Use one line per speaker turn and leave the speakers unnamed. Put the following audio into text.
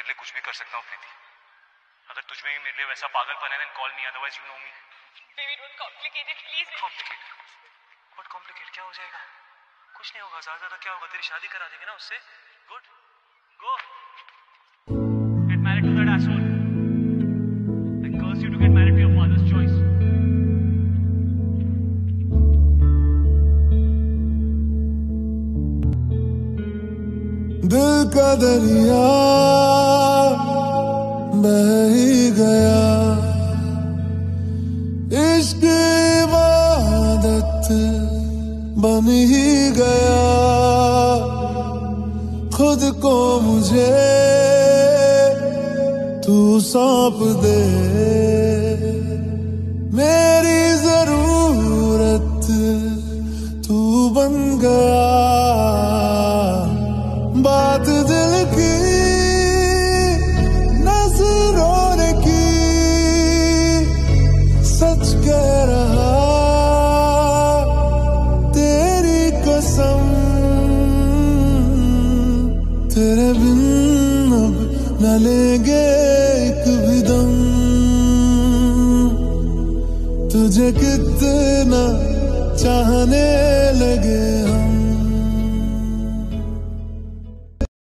लिए कुछ भी कर सकता हूँ प्रीति। अगर तुझ में भी मेरे लिए वैसा पागलपन है then call me, otherwise you know me.
Baby don't complicate it please.
Complicate? What complicate? क्या हो जाएगा? कुछ नहीं होगा, ज्यादा क्या होगा, तेरी शादी करा देंगे ना उससे। Good, go get married to that asshole. I curse you to get married to your father's choice.
दिल का दरिया बह ही गया, इश्क इबादत बन ही गया। खुद को मुझे तू सौंप दे, मेरी जरूरत तू बन गया। बात दिल की नजरों ने की, सच कह रहा तेरी कसम। तेरे बिन अब न लेंगे एक भी दम। तुझे कितना चाहने लगे हम।